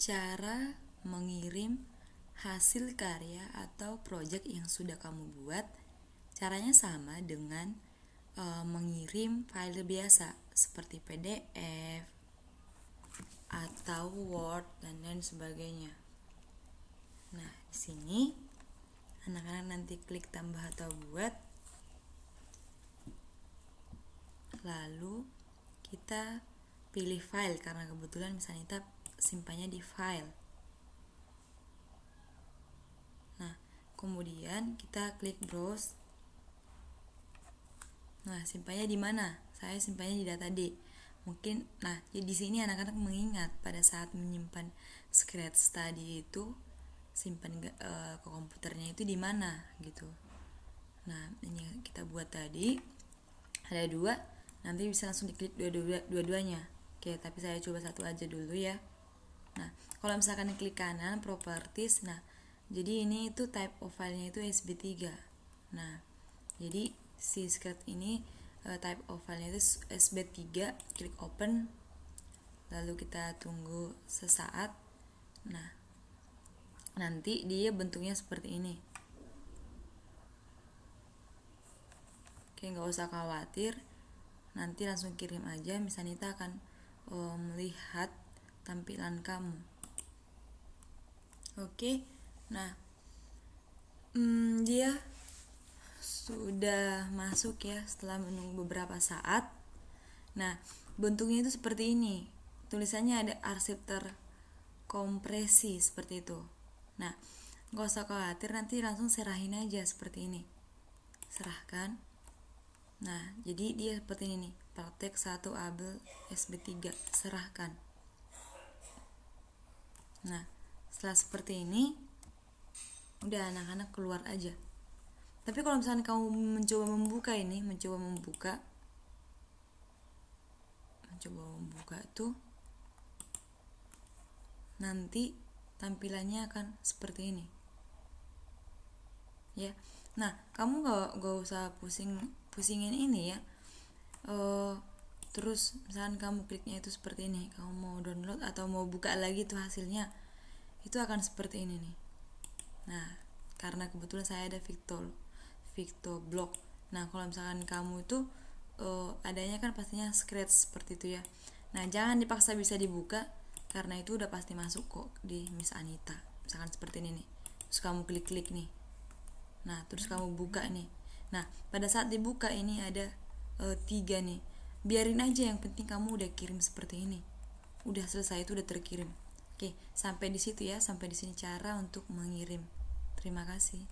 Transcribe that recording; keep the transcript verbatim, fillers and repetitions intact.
cara mengirim hasil karya atau project yang sudah kamu buat. Caranya sama dengan e, mengirim file biasa seperti P D F atau Word dan lain sebagainya. Nah, di sini anak-anak nanti klik tambah atau buat. Lalu kita pilih file karena kebetulan misalnya kita simpannya di file. Nah, kemudian kita klik browse. Nah, simpannya di mana? Saya simpannya di data D. Mungkin, nah, di sini anak-anak mengingat pada saat menyimpan Scratch tadi itu simpan e, ke komputernya itu di mana gitu. Nah, ini yang kita buat tadi ada dua, nanti bisa langsung diklik dua-dua, dua-duanya. Oke, tapi saya coba satu aja dulu ya. Nah, kalau misalkan klik kanan properties, nah jadi ini itu type of filenya itu S B tiga. Nah, jadi si Scratch ini uh, type of filenya itu S B tiga, klik open, lalu kita tunggu sesaat. Nah, nanti dia bentuknya seperti ini. Oke, nggak usah khawatir, nanti langsung kirim aja. Misalnya kita akan uh, melihat tampilan kamu. Oke, nah hmm, dia sudah masuk ya setelah menunggu beberapa saat. Nah, bentuknya itu seperti ini. Tulisannya ada arsip terkompresi seperti itu. Nah, gak usah khawatir, nanti langsung serahin aja seperti ini. Serahkan. Nah, jadi dia seperti ini nih. Praktek satu Abel S B tiga, serahkan. Nah, setelah seperti ini, udah anak-anak keluar aja. Tapi kalau misalnya kamu mencoba membuka ini, mencoba membuka, mencoba membuka tuh, nanti tampilannya akan seperti ini. Ya, nah kamu gak, gak usah pusing pusingin ini ya. Uh, terus misalnya kamu kliknya itu seperti ini, kamu mau download atau mau buka lagi tuh hasilnya, itu akan seperti ini nih. Nah, karena kebetulan saya ada Victo Victo Block. Nah, kalau misalkan kamu itu uh, adanya kan pastinya Scratch seperti itu ya. Nah, jangan dipaksa bisa dibuka karena itu udah pasti masuk kok di Miss Anita. Misalkan seperti ini nih. Terus kamu klik-klik nih. Nah, terus kamu buka nih. Nah, pada saat dibuka ini ada uh, tiga nih. Biarin aja, yang penting kamu udah kirim seperti ini. Udah selesai, itu udah terkirim. Oke, sampai di situ ya, sampai di sini cara untuk mengirim. Terima kasih.